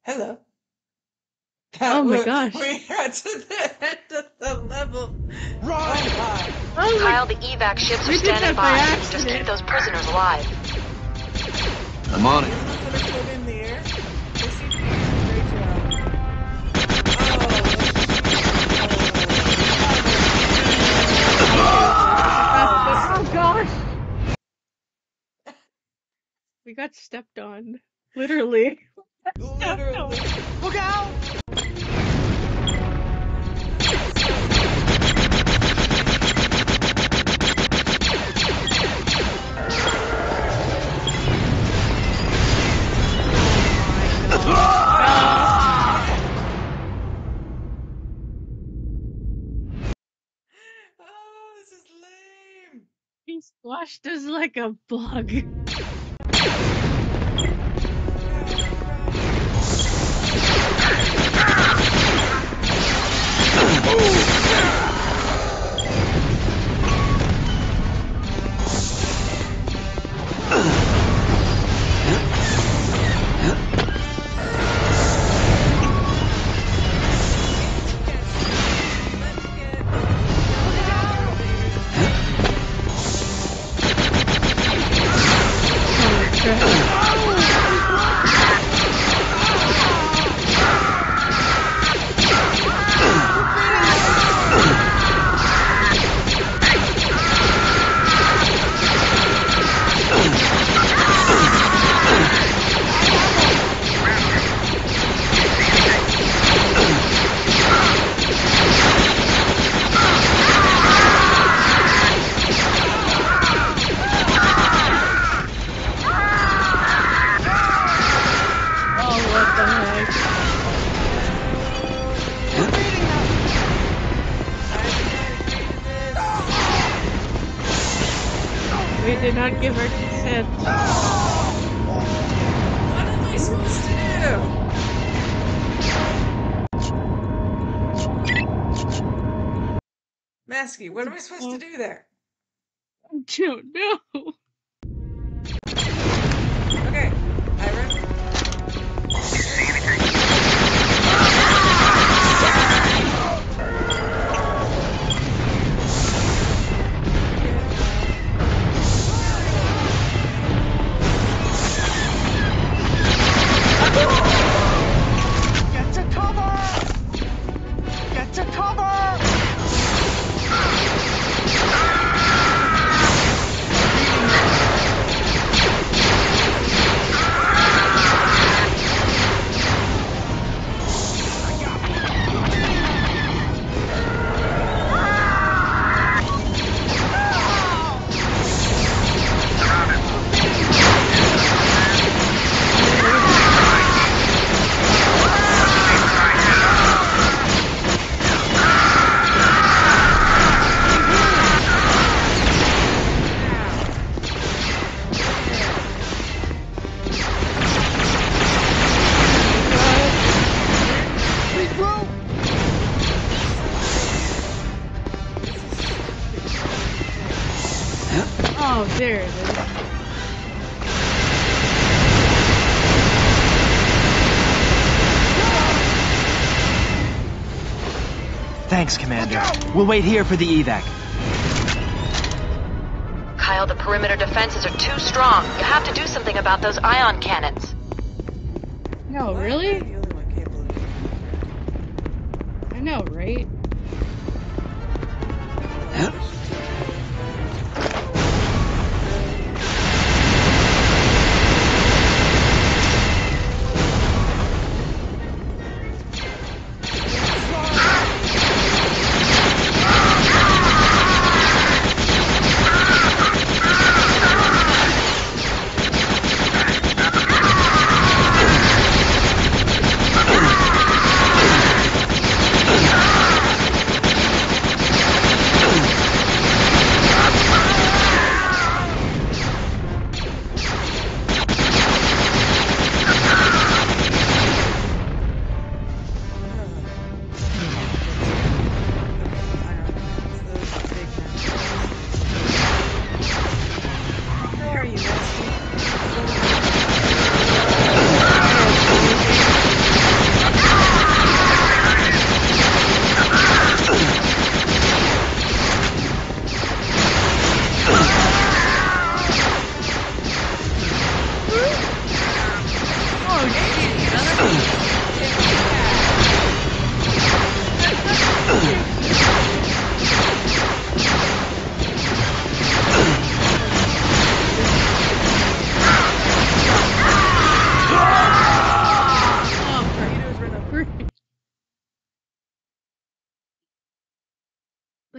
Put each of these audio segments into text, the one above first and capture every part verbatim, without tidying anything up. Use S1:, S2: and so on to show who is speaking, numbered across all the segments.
S1: Hello.
S2: Oh
S1: That
S2: my
S1: was,
S2: gosh.
S1: we got to the end of the level.
S3: Run!
S1: Oh my.
S2: Oh my,
S4: Kyle, the evac ships are
S2: we did
S4: standing
S2: that by
S4: by. Just keep
S2: accident.
S4: those prisoners alive.
S3: I'm on it.
S1: Those of us that are floating in the air, they seem to be doing a great job.
S2: Oh gosh. We got stepped on. Literally.
S1: Oh, literally.
S3: Look out!
S1: Oh, this is lame.
S2: He squashed us like a bug. Oh, what the heck? We did not give our consent.
S1: What am I supposed to do? Masky, what am I supposed to do there?
S2: I don't know.
S1: Okay, I run.
S3: Get to cover! Get to cover! Regroup!
S2: Oh, there it is.
S5: Thanks, Commander. We'll wait here for the evac.
S4: Kyle, the perimeter defenses are too strong. You have to do something about those ion cannons.
S2: No,
S1: Why am I
S2: really?
S1: the only one capable of doing
S2: I know, right?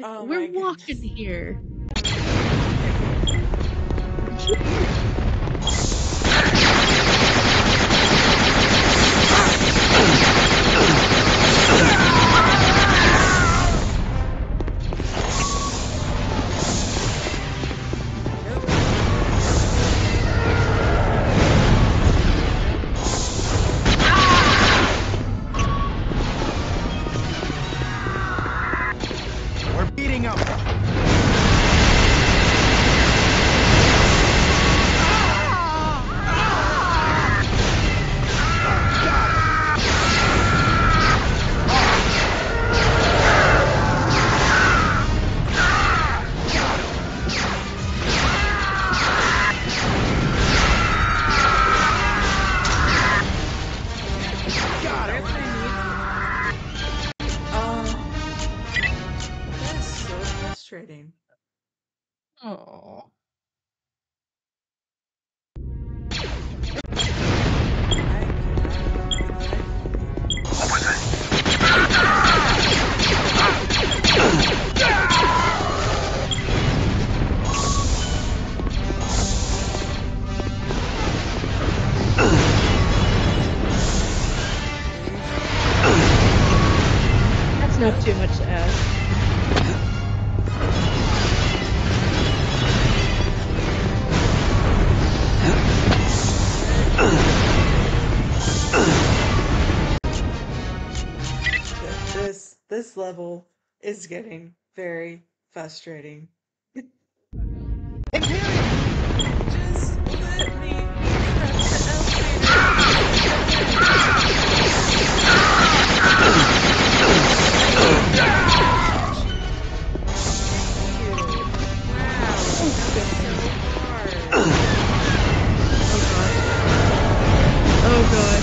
S1: Oh
S2: We're
S1: my
S2: walking
S1: goodness.
S2: here.
S5: We're beating them.
S1: Got it. Oh, that is so frustrating.
S2: Oh. That's not too much to ask.
S1: This this level is getting very frustrating.
S3: Imperial!
S1: Just let me press the
S2: Oh god.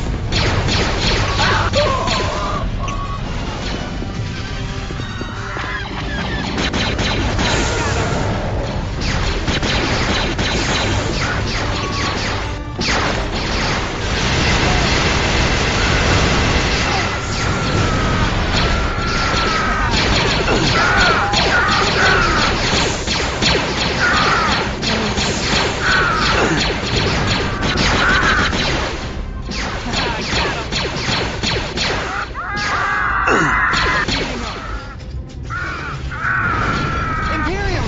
S3: Imperial!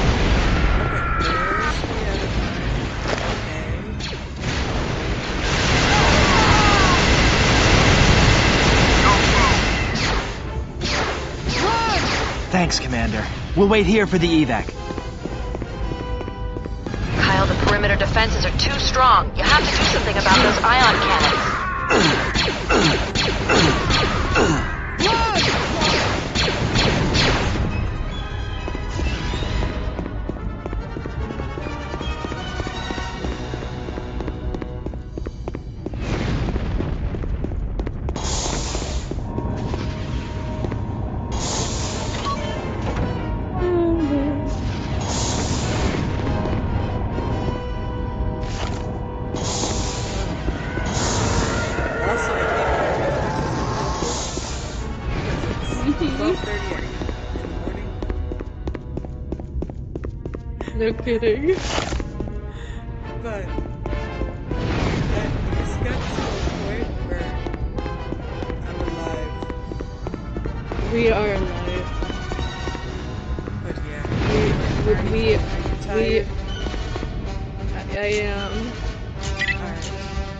S3: Run!
S5: Thanks, Commander. We'll wait here for the evac.
S4: Kyle, the perimeter defenses are too strong. You have to do something about those ion cannons.
S1: Also, I think my reflexes are awful because it's twelve thirty in the morning.
S2: No kidding.
S1: But I just got to a point where I'm alive.
S2: We are alive.
S1: But yeah,
S2: We,
S1: Marty,
S2: we,
S1: are you
S2: we,
S1: tired?
S2: I, I am.
S1: Alright.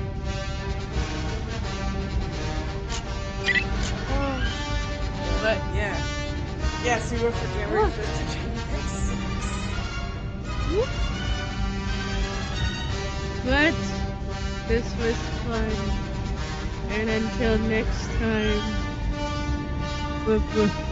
S2: But
S1: Yeah. Yeah, so we went from January fifth to January sixth.
S2: But this was fun. And until next time. Woof woof.